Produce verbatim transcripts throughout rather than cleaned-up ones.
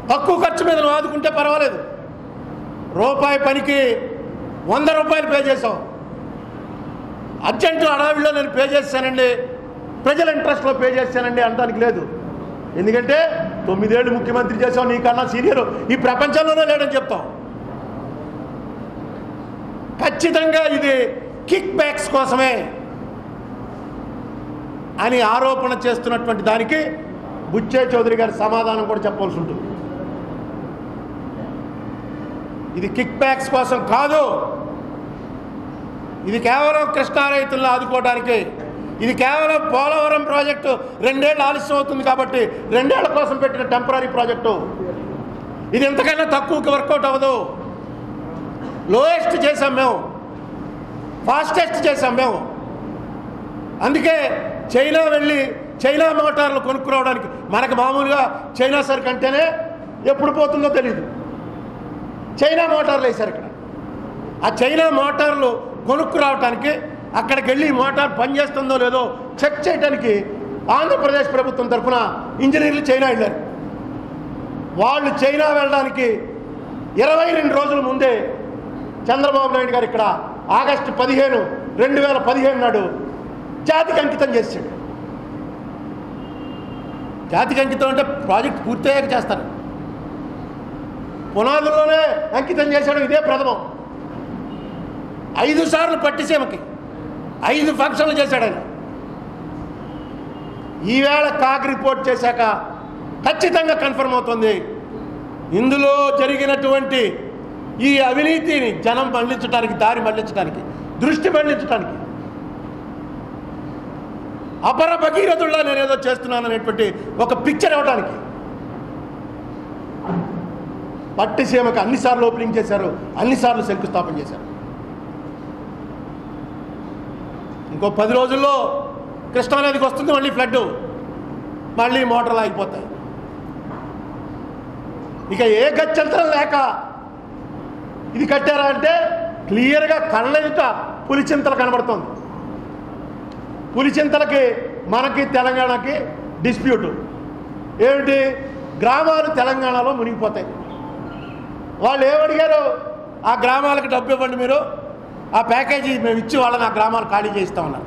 తక్కువ ఖర్చు మీద నువ్వు ఆదుకుంటే పర్వాలేదు. రూపాయి పనికి వంద రూపాయలు పే చేసావు. అర్జెంటు అడవిలో నేను పే చేశానండి, ప్రజల ఇంట్రెస్ట్లో పే చేశానండి అనడానికి లేదు. ఎందుకంటే తొమ్మిదేళ్ళు ముఖ్యమంత్రి చేసావు, నీకన్నా సీనియర్ ఈ ప్రపంచంలోనే లేడని చెప్తావు. ఖచ్చితంగా ఇది కిక్ బ్యాక్స్ కోసమే అని ఆరోపణ చేస్తున్నటువంటి దానికి బుచ్చే చౌదరి గారి సమాధానం కూడా చెప్పవలసి ఉంటుంది. ఇది కిక్ బ్యాక్స్ కోసం కాదు, ఇది కేవలం కృష్ణా రైతులను ఆదుకోవడానికి. ఇది కేవలం పోలవరం ప్రాజెక్టు రెండేళ్ళు ఆలస్యం అవుతుంది కాబట్టి రెండేళ్ల కోసం పెట్టిన టెంపరీ ప్రాజెక్టు. ఇది ఎంతకైనా తక్కువకి వర్కౌట్ అవ్వదు. లోయెస్ట్ చేసాం మేము, ఫాస్టెస్ట్ చేసాం మేము. అందుకే చైనా వెళ్ళి చైనా మోటార్లు కొనుక్కురావడానికి, మనకు మామూలుగా చైనా సరుకు అంటేనే ఎప్పుడు పోతుందో తెలియదు, చైనా మోటార్లు వేశారు ఇక్కడ. ఆ చైనా మోటార్లు కొనుక్కురావడానికి అక్కడికి వెళ్ళి మోటార్ పనిచేస్తుందో లేదో చెక్ చేయడానికి ఆంధ్రప్రదేశ్ ప్రభుత్వం తరఫున ఇంజనీర్లు చైనా వెళ్ళారు. వాళ్ళు చైనా వెళ్ళడానికి ఇరవై రెండు రోజుల ముందే చంద్రబాబు నాయుడు గారు ఇక్కడ ఆగస్టు పదిహేను రెండు వేల పదిహేను నాడు జాతికి అంకితం చేశాడు. జాతికి అంకితం అంటే ప్రాజెక్ట్ పూర్తయ్యాక చేస్తారు. పునాదుల్లోనే అంకితం చేశాడు. ఇదే ప్రథమం. ఐదు సార్లు పట్టిసీమకి ఐదు ఫంక్షన్లు చేశాడు ఆయన. ఈవేళ కాగ్ రిపోర్ట్ చేశాక ఖచ్చితంగా కన్ఫర్మ్ అవుతుంది, ఇందులో జరిగినటువంటి ఈ అవినీతిని జనం మళ్లించడానికి, దారి మళ్లించడానికి, దృష్టి మళ్లించడానికి, అపర భగీరథుల్లా నేనేదో చేస్తున్నాను అనేటువంటి ఒక పిక్చర్ ఇవ్వడానికి పట్టిసీమకు అన్నిసార్లు ఓపెనింగ్ చేశారు, అన్నిసార్లు శంకుస్థాపన చేశారు. ఇంకో పది రోజుల్లో కృష్ణానదికి వస్తుంది మళ్ళీ ఫ్లడ్, మళ్ళీ మోటార్లు ఆగిపోతాయి. ఇక ఏ గత్యంతరం లేక ఇది కట్టారా అంటే క్లియర్గా కళ్ళెదుట పులిచింతలు కనబడుతుంది. పులిచింతలకి మనకి తెలంగాణకి డిస్ప్యూటు ఏమిటి? గ్రామాలు తెలంగాణలో మునిగిపోతాయి. వాళ్ళు ఏమడిగారు? ఆ గ్రామాలకు డబ్బు ఇవ్వండి, మీరు ఆ ప్యాకేజీ మేము ఇచ్చి వాళ్ళని ఆ గ్రామాలు ఖాళీ చేయిస్తామన్నారు.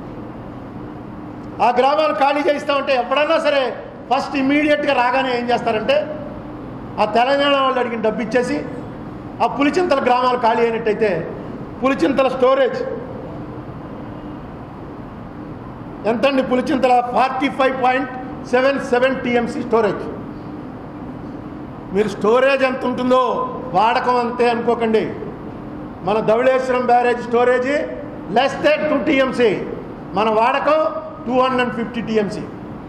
ఆ గ్రామాలు ఖాళీ చేయిస్తామంటే ఎప్పుడన్నా సరే ఫస్ట్ ఇమ్మీడియట్గా రాగానే ఏం చేస్తారంటే ఆ తెలంగాణ వాళ్ళు అడిగిన డబ్బు ఇచ్చేసి ఆ పులిచింతల గ్రామాలు ఖాళీ అయినట్టయితే పులిచింతల స్టోరేజ్ ఎంతండి? Pulichintala forty five point seven seven TMC storage. మీరు స్టోరేజ్ ఎంత ఉంటుందో వాడకం అంతే అనుకోకండి. మన Dowleswaram barrage storage less than two TMC, మన వాడకం two hundred fifty TMC.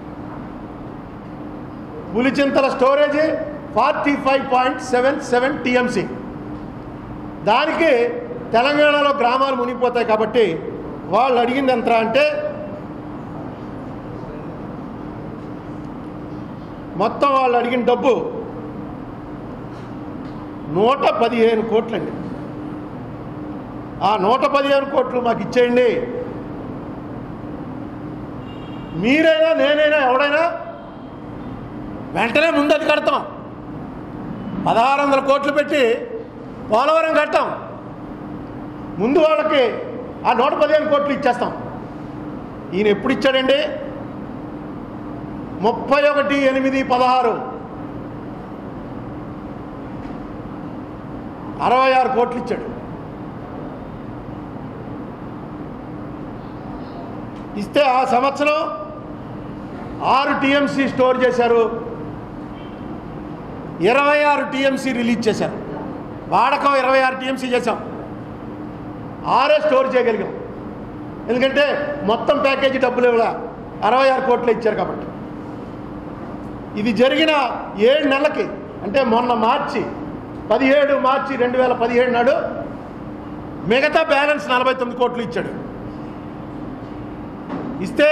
Pulichintala storage forty five point seven seven TMC. దానికి తెలంగాణలో గ్రామాలు మునిగిపోతాయి కాబట్టి వాళ్ళు అడిగింది ఎంత అంటే మొత్తం వాళ్ళు అడిగిన డబ్బు నూట పదిహేను కోట్లండి. ఆ నూట పదిహేను కోట్లు మాకు ఇచ్చేయండి, మీరైనా నేనైనా ఎవడైనా వెంటనే ముందు అది కడతాం. పదహారు వందల కోట్లు పెట్టి పోలవరం కట్టాం, ముందు వాళ్ళకి ఆ నూట పదిహేను కోట్లు ఇచ్చేస్తాం. ఈయన ఎప్పుడు ఇచ్చాడండి? ముప్పై ఒకటి ఎనిమిది పదహారు అరవై ఆరు కోట్లు ఇచ్చాడు. ఇస్తే ఆ సంవత్సరం ఆరు టీఎంసీ స్టోర్ చేశారు, ఇరవై ఆరు టీఎంసీ రిలీజ్ చేశారు. వాడకం ఇరవై ఆరు టీఎంసీ చేశాం, ఆరే స్టోర్ చేయగలిగాం. ఎందుకంటే మొత్తం ప్యాకేజీ డబ్బులు ఇవ్వడా, అరవై ఆరు కోట్లు ఇచ్చారు కాబట్టి. ఇది జరిగిన ఏడు నెలలకి అంటే మొన్న మార్చి పదిహేడు మార్చి రెండు వేల పదిహేడు నాడు మిగతా బ్యాలెన్స్ నలభై తొమ్మిది కోట్లు ఇచ్చాడు. ఇస్తే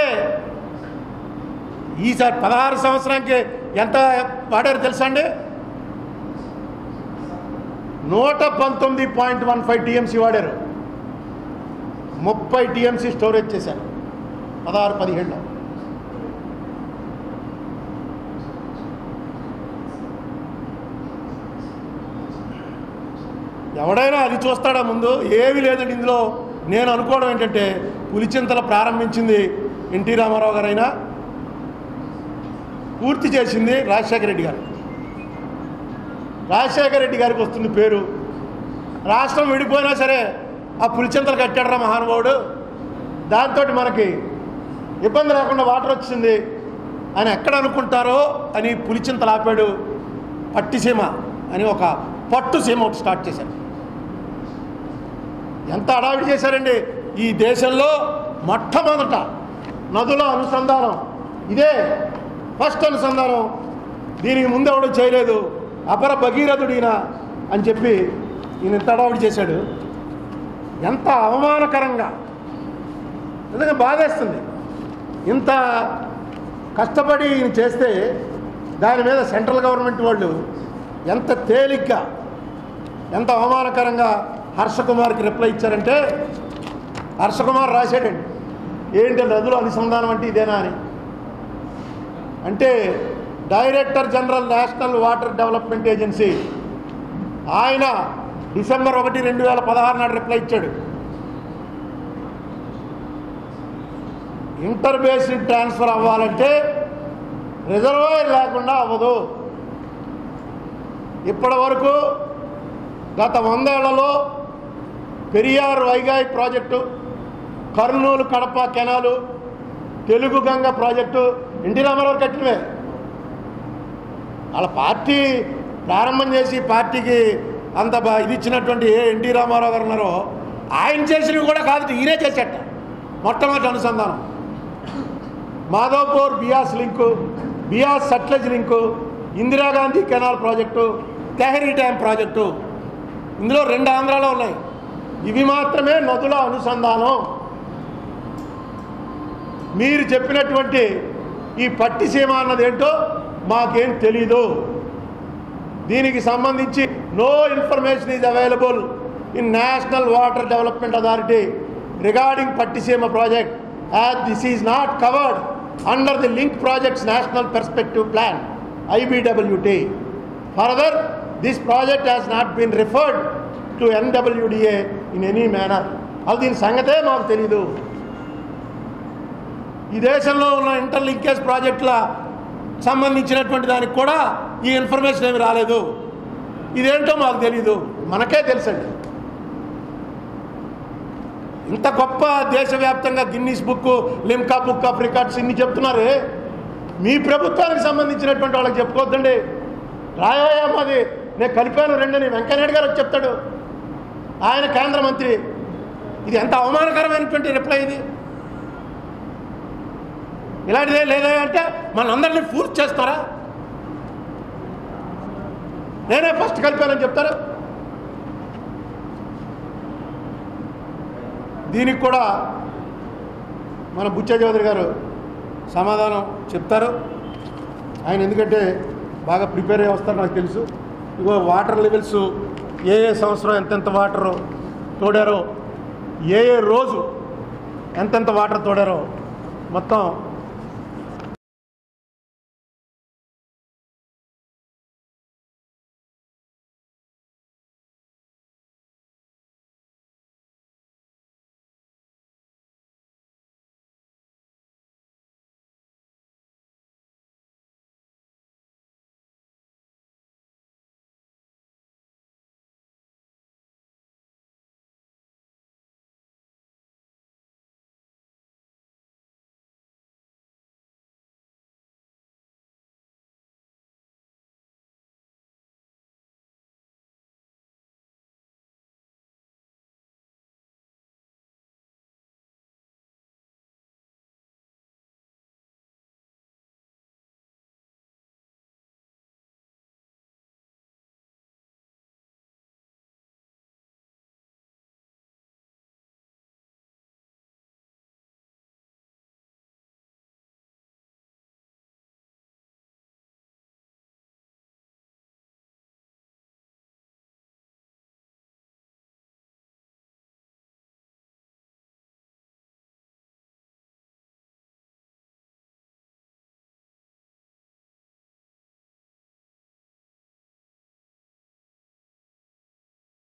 ఈసారి పదహారు సంవత్సరానికి ఎంత వాడారు తెలుసా అండి? నూట పంతొమ్మిది పాయింట్ వన్ ఫైవ్ టీఎంసీ వాడారు. ముప్పై టీఎంసీ స్టోరేజ్ చేశారు పదహారు పదిహేడులో. ఎవడైనా అది చూస్తాడా ముందు? ఏమీ లేదండి ఇందులో. నేను అనుకోవడం ఏంటంటే పులిచింతలు ప్రారంభించింది ఎన్టీ రామారావు గారైనా పూర్తి చేసింది రాజశేఖర రెడ్డి గారు. రాజశేఖర రెడ్డి గారికి వస్తుంది పేరు. రాష్ట్రం విడిపోయినా సరే ఆ పులిచింతలు కట్టాడరా మహానుభావుడు, దాంతో మనకి ఇబ్బంది లేకుండా వాటర్ వచ్చింది అని ఎక్కడ అనుకుంటారో అని పులిచింతలు ఆపాడు. పట్టిసీమ అని ఒక పట్టు సీమ ఒకటి స్టార్ట్ చేశారు. ఎంత అడావిడి చేశారండి. ఈ దేశంలో మొట్టమొదట నదుల అనుసంధానం ఇదే ఫస్ట్ అనుసంధానం. దీనికి ముందు ఎవడో చేయలేదు. అపర భగీరథుడిన అని చెప్పి ఈయన ఇంత అడావిడి చేశాడు. ఎంత అవమానకరంగా, ఎందుకంటే బాధేస్తుంది. ఇంత కష్టపడి ఈయన చేస్తే దాని మీద సెంట్రల్ గవర్నమెంట్ వాళ్ళు ఎంత తేలిగ్గా, ఎంత అవమానకరంగా హర్షకుమార్కి రిప్లై ఇచ్చారంటే, హర్షకుమార్ రాశాడండి ఏంటి నదుల అనుసంధానం అంటే ఇదేనా అని. అంటే director general national water development agency ఆయన డిసెంబర్ ఒకటి రెండు వేల పదహారు నాడు రిప్లై ఇచ్చాడు. ఇంటర్ బేసిన్ ట్రాన్స్ఫర్ అవ్వాలంటే రిజర్వాయర్ లేకుండా అవ్వదు. ఇప్పటి వరకు గత వందేళ్లలో Periyar Vaigai project, Kurnool Kadapa canal, Telugu Ganga project NT Rama Rao కట్టినవే. వాళ్ళ పార్టీ ప్రారంభం చేసి పార్టీకి అంత బా ఇది ఇచ్చినటువంటి ఏ ఎన్టీ రామారావు గారు ఉన్నారో ఆయన చేసినవి కూడా కాదు, ఈయనే చేసేట. మొట్టమొదటి అనుసంధానం Madhavpur Beas link, Beas Sutlej link, Indira Gandhi canal project, Tehri dam project. ఇందులో రెండు ఆంధ్రాలో ఉన్నాయి. ఇవి మాత్రమే నదుల అనుసంధానం. మీరు చెప్పినటువంటి ఈ పట్టిసీమ అన్నది ఏంటో మాకేం తెలీదు. దీనికి సంబంధించి no information is available in national water development authority regarding Pattiseema project as this is not covered under the link projects national perspective plan I B W T. Further, this project has not been referred to N W D A in any manner. అది దీని సంగతే మాకు తెలీదు. ఈ దేశంలో ఉన్న inter linkage ప్రాజెక్టుల సంబంధించినటువంటి దానికి కూడా ఈ ఇన్ఫర్మేషన్ ఏమి రాలేదు. ఇదేంటో మాకు తెలీదు. మనకే తెలుసండి. ఇంత గొప్ప దేశవ్యాప్తంగా Guinness book, Limca book of records ఇన్ని చెప్తున్నారే, మీ ప్రభుత్వానికి సంబంధించినటువంటి వాళ్ళకి చెప్పుకోవద్దండి. రాయా మాది నేను కలిపాను రెండని వెంకయ్యనాయుడు గారు చెప్తాడు, ఆయన కేంద్ర మంత్రి. ఇది ఎంత అవమానకరమైనటువంటి రిప్లై ఇది. ఇలాంటిదే లేదా అంటే మనందరినీ ఫూర్తి చేస్తారా? నేనే ఫస్ట్ కలిపానని చెప్తారు. దీనికి కూడా మన బుచ్చ చౌదరి గారు సమాధానం చెప్తారు. ఆయన ఎందుకంటే బాగా ప్రిపేర్ అయ్యి వస్తారు, నాకు తెలుసు. ఇగో వాటర్ లెవెల్స్ ఏ ఏ సంవత్సరం ఎంతెంత వాటర్ తోడారో, ఏ ఏ రోజు ఎంతెంత వాటర్ తోడారో మొత్తం